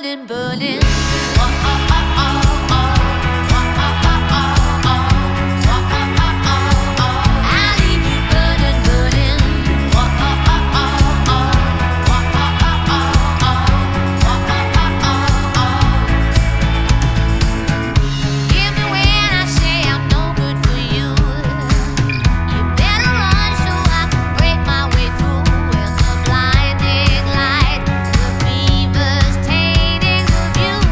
burning, burning. Oh, oh, oh, oh, oh. You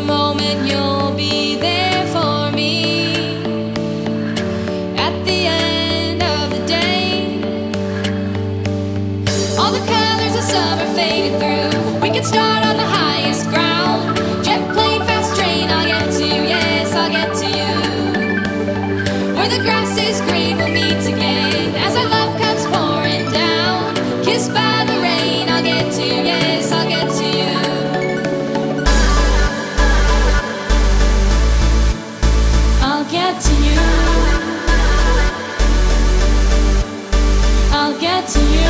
moment you'll be there for me. At the end of the day, all the colors of summer faded through. We could start on the highest ground. Jet plane, fast train, I'll get to you, yes, I'll get to you. Where the grass is green, we'll meet again. As our love comes pouring down, kissed by the rain, I'll get to you, yes, I'll get to you. I'll get to you. I'll get to you.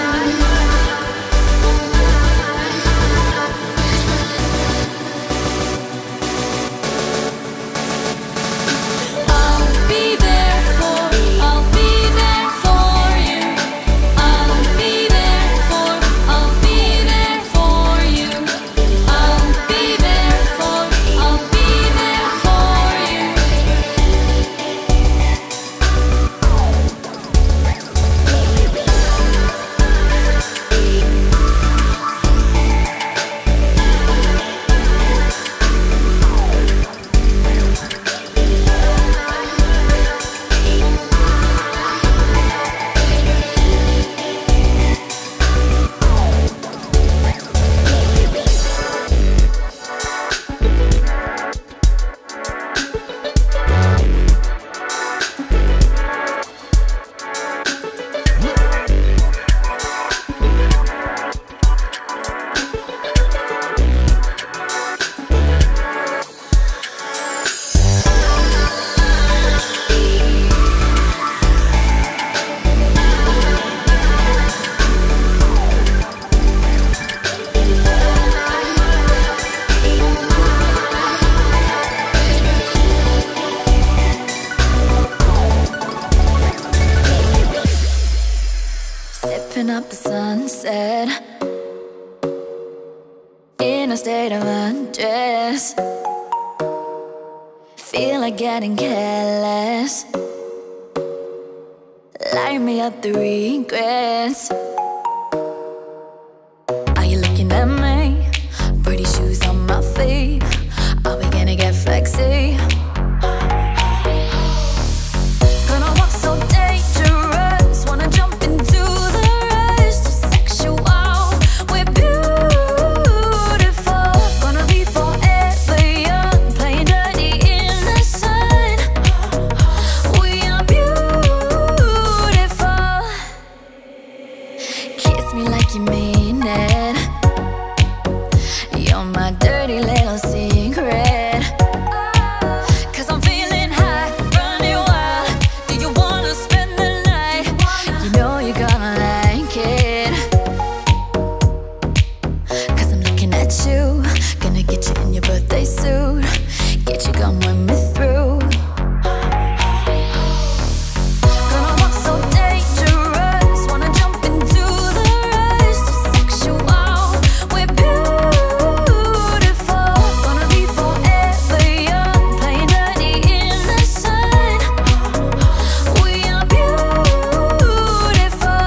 Sipping up the sunset in a state of undress. Feel like getting careless. Light me up the regrets. Are you looking at me? Pretty shoes on my feet. Are we gonna get flexy? Gonna walk so dangerous. Wanna jump into the rush. So sexual, we're beautiful. Gonna be forever young, playing dirty in the sun. We are beautiful. Kiss me like you mean it. You're my dirty little secret. 'Cause I'm feeling high, running wild. Do you wanna spend the night? You know you're gonna like it. 'Cause I'm looking at you. Gonna get you in your birthday suit. Get you going me through. Gonna walk so dangerous. Wanna jump into the rush. So sexual, we're beautiful. Gonna be forever young, playing dirty in the sun. We are beautiful.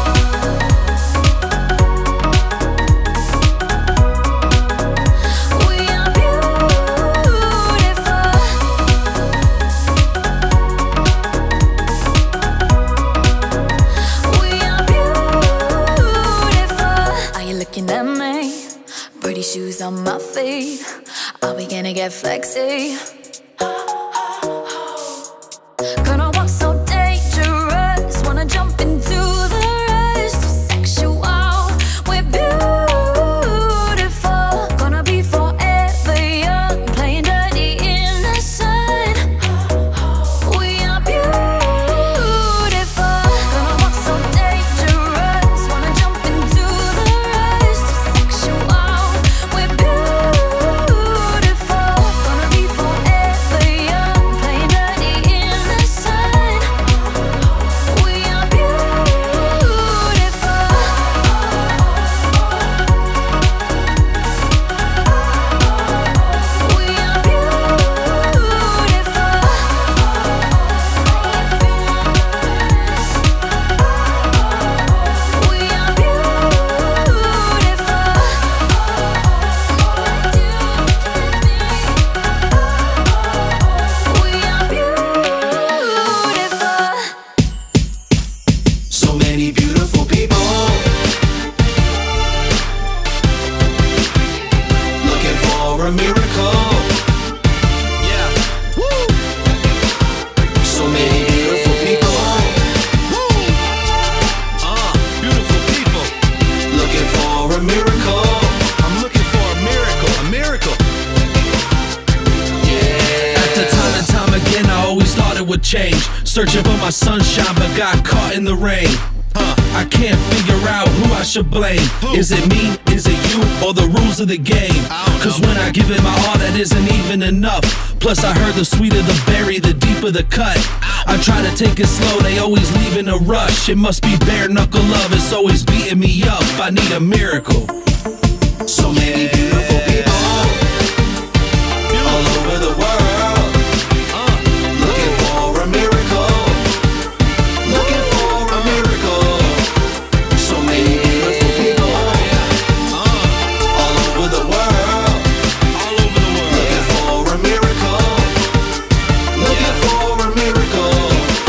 We are beautiful. We are beautiful. Are you looking at me? Pretty shoes on my feet. Are we gonna get flexy? Gonna walk so dangerous. Wanna jump into the rush. So sexual, we're beautiful. Gonna be forever young, playing dirty in the sun. We are beautiful. Gonna walk so dangerous. Wanna jump into the rush. So sexual, we're beautiful. Gonna be forever a miracle. Yeah. Woo. So many beautiful people. Woo. Beautiful people. Looking for a miracle. I'm looking for a miracle. A miracle. Yeah. After time and time again, I always thought it would change. Searching for my sunshine, but got caught in the rain. I can't figure out who I should blame. Is it me, is it you, or the rules of the game? Cause when I give it my all, that isn't even enough. Plus I heard the sweeter the berry, the deeper the cut. I try to take it slow, they always leave in a rush. It must be bare knuckle love, it's always beating me up. I need a miracle. So many beautiful people all over the world, looking for a miracle, looking for a miracle. So many beautiful people all over the world, looking for a miracle, looking for a miracle.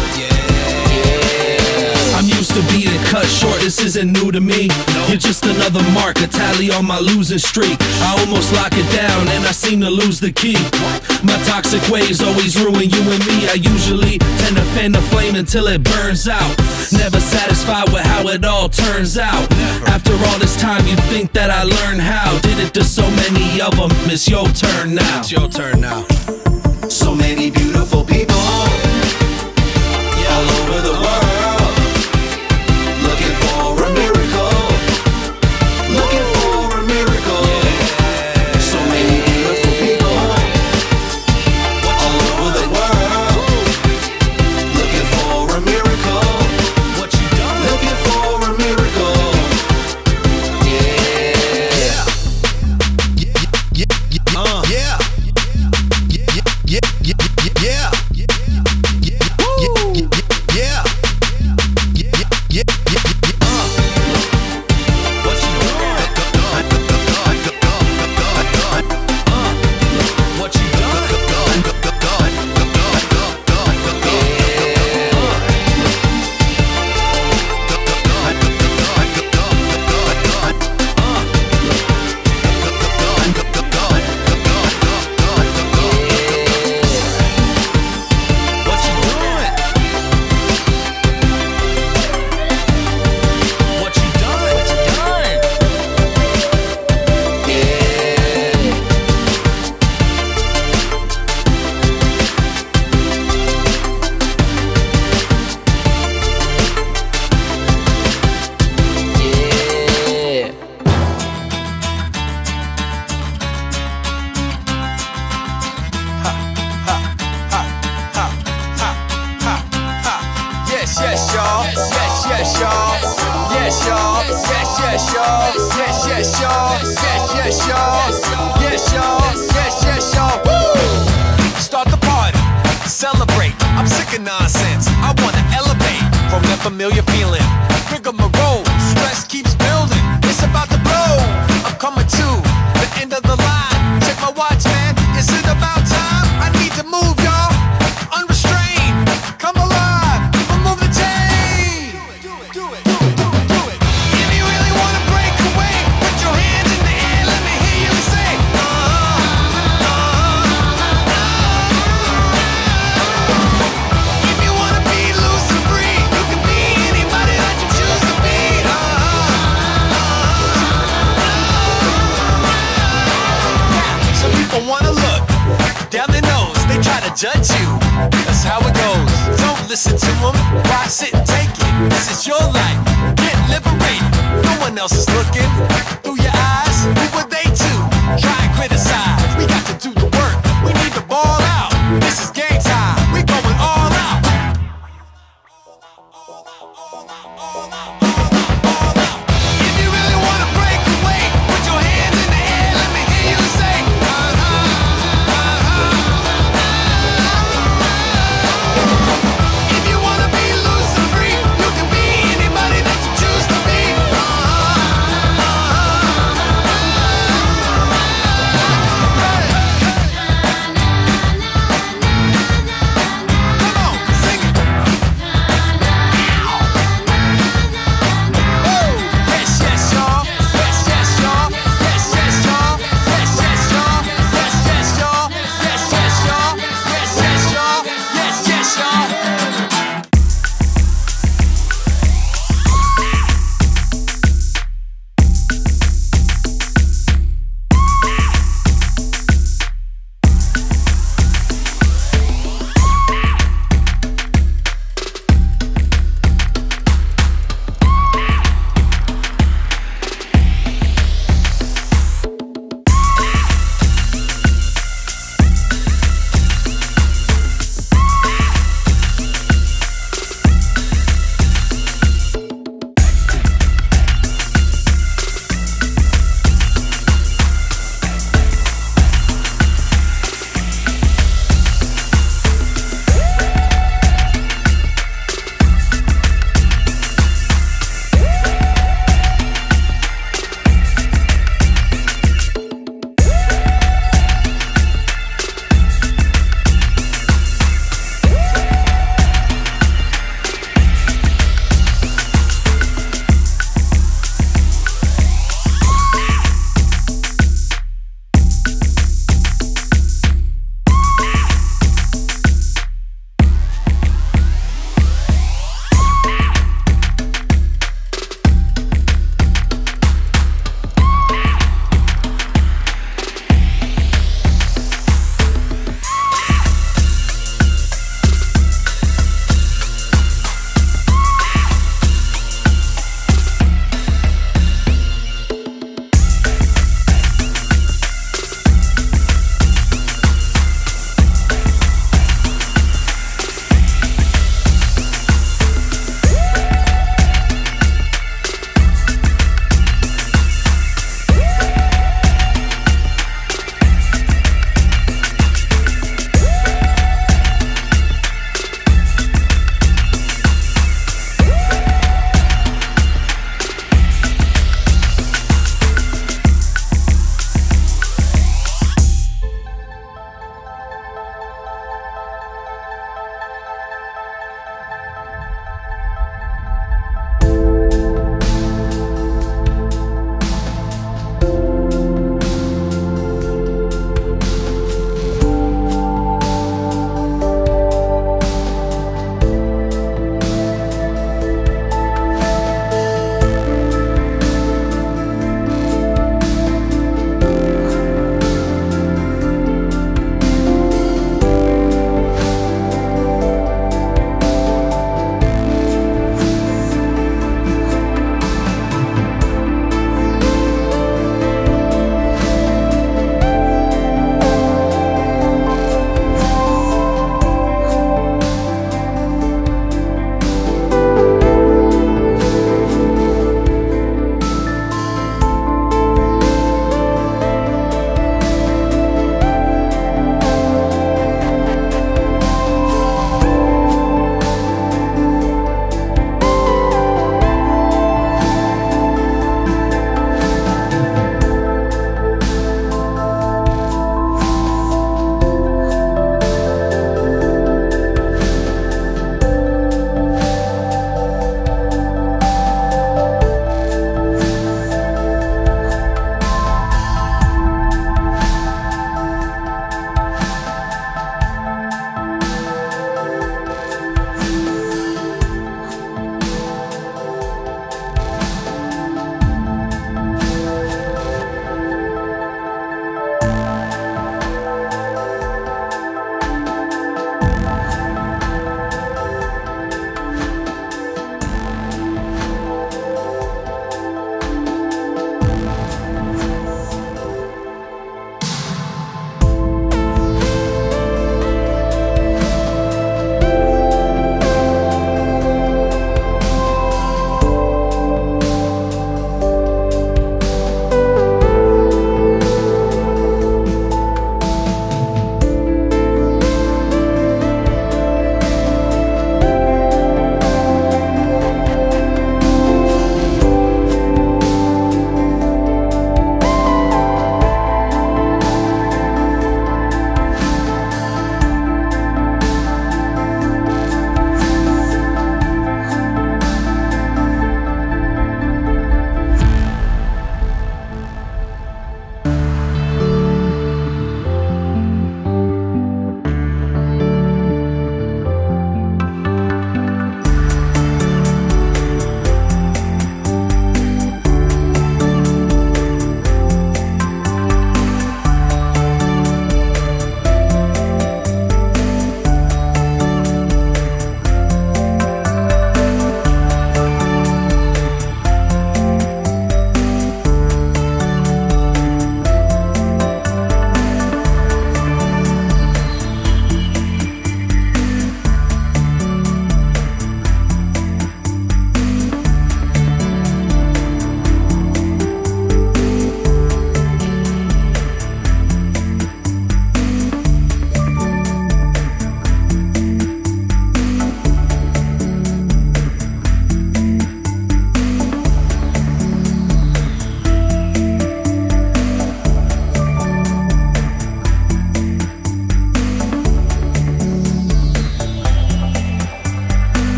I'm used to being cut short, this isn't new to me. You're just another mark, a tally on my losing streak. I almost lock it down and I seem to lose the key. My toxic ways always ruin you and me. I usually tend to fan the flame until it burns out. Never satisfied with how it all turns out. After all this time you'd think that I learned how. Did it to so many of them, it's your turn now. It's your turn now. So many beautiful people all over the world, looking for a miracle, looking for a miracle. So many beautiful people all over the world, looking for a miracle. What you done? Looking for a miracle. Yeah. Yes, y'all. Yes, y'all. Yes, y'all. Yes, y'all. Yes, y'all. Yes, y'all. Yes, y'all. Yes, y'all. Woo! Start the party. Celebrate. I'm sick of nonsense. I wanna elevate from that familiar feeling. Rigmarole. Stress keeps building. It's about to blow. I'm coming to the end of the line. Check my watch, man. Is it about time? I need to move, y'all. Unrestrained. Come alive. Remove the chain. Do it. If you really wanna break away, put your hands in the air. Let me hear you say, If you wanna be loose and free, you can be anybody that you choose to be. Some people wanna look down their nose, they try to judge you. That's how it goes. Don't listen to them. Why sit and take it? This is your life. Get liberated. No one else is looking through your eyes. Who would they tell?